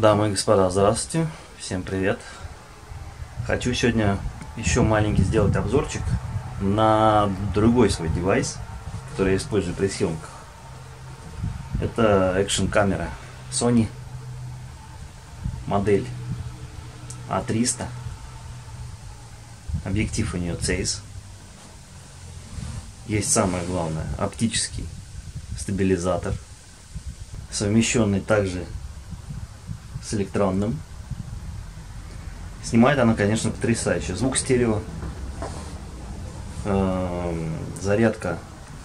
Дамы и господа, здравствуйте, всем привет. Хочу сегодня еще маленький сделать обзорчик на другой свой девайс, который я использую при съемках. Это экшн камера Sony, модель A300, объектив у нее Zeiss. Есть самое главное, оптический стабилизатор, совмещенный также с электронным. Снимает она, конечно, потрясающе. Звук стерео, зарядка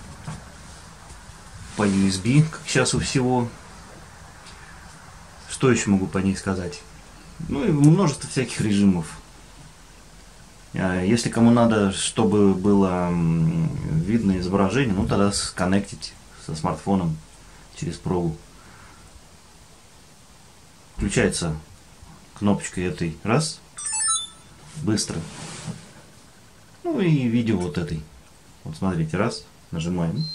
по USB, как сейчас у всего. Что еще могу по ней сказать? Ну и множество всяких режимов. Если кому надо, чтобы было видно изображение, ну тогда сконнектить со смартфоном через прогу. Включается кнопочкой этой, раз, быстро. Ну и видео вот этой. Вот смотрите, раз, нажимаем.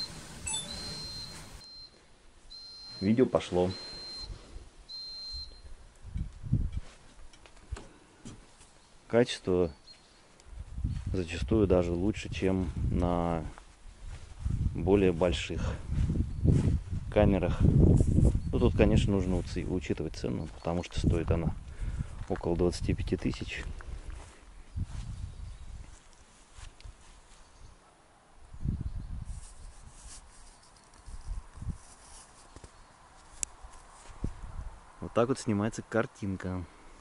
Видео пошло. Качество зачастую даже лучше, чем на более больших камерах. Ну, тут, конечно, нужно учитывать цену, потому что стоит она около 25 тысяч. Вот так вот снимается картинка.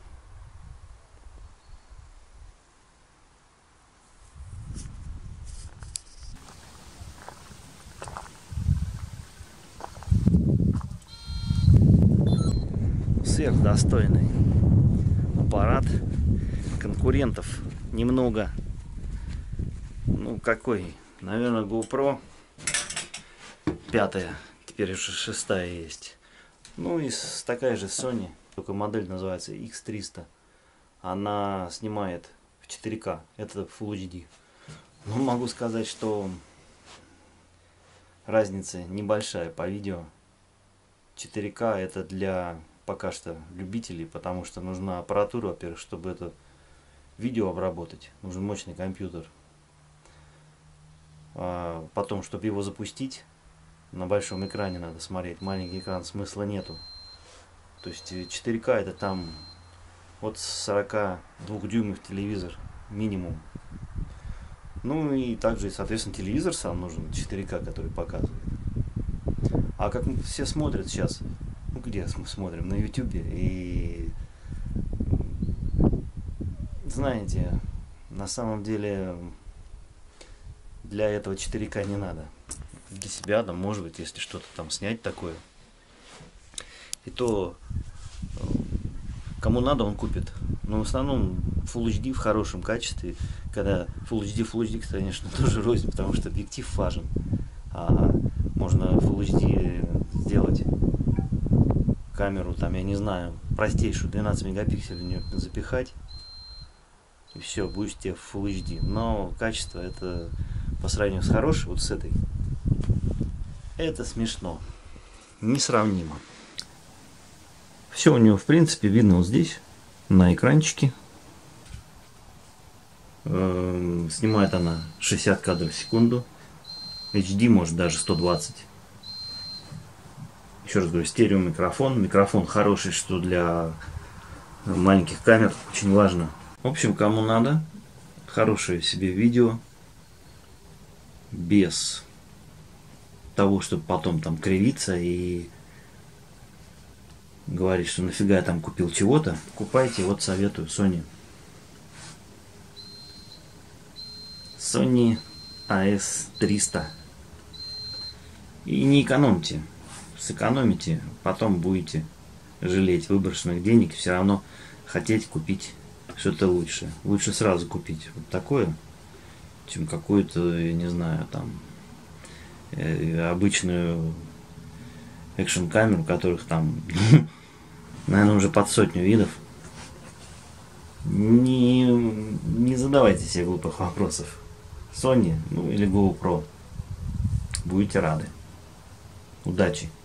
Сверхдостойный аппарат. Конкурентов немного. Ну какой? Наверное, GoPro 5, теперь уже 6 есть. Ну и такая же Sony, только модель называется X300. Она снимает в 4К, это Full HD. Ну, могу сказать, что разница небольшая по видео. 4К это для пока что любителей, потому что нужна аппаратура, во-первых, чтобы это видео обработать, нужен мощный компьютер. Потом, чтобы его запустить, на большом экране надо смотреть, маленький экран смысла нету. То есть 4К это там от 42 дюймов телевизор минимум. Ну и также, соответственно, телевизор сам нужен 4К, который показывает. А как все смотрят сейчас, ну где мы смотрим, на YouTube, и знаете, на самом деле для этого 4К не надо. Для себя, там, может быть, если что-то там снять такое, и то кому надо, он купит. Но в основном Full HD в хорошем качестве. Когда Full HD, конечно, тоже рознь, потому что объектив важен. А можно Full HD сделать камеру, там, я не знаю, простейшую, 12 мегапикселей в нее запихать, и все, будет тебе Full HD. Но качество это по сравнению с хорошей, вот с этой, это смешно, несравнимо. Все у него, в принципе, видно вот здесь, на экранчике. Снимает она 60 кадров в секунду. HD может даже 120. Еще раз говорю, стерео микрофон. Микрофон хороший, что для маленьких камер очень важно. В общем, кому надо, хорошее себе видео, без того, чтобы потом там кривиться и говорить, что нафига я там купил чего-то, покупайте, вот советую Sony. Sony AS300. И не экономьте. Сэкономите, потом будете жалеть выброшенных денег, все равно хотеть купить что-то лучше. Лучше сразу купить вот такое, чем какую-то, я не знаю, там обычную экшн камеру, которых там наверное уже под 100 видов. Не задавайте себе глупых вопросов. Sony, ну или GoPro, будете рады. Удачи!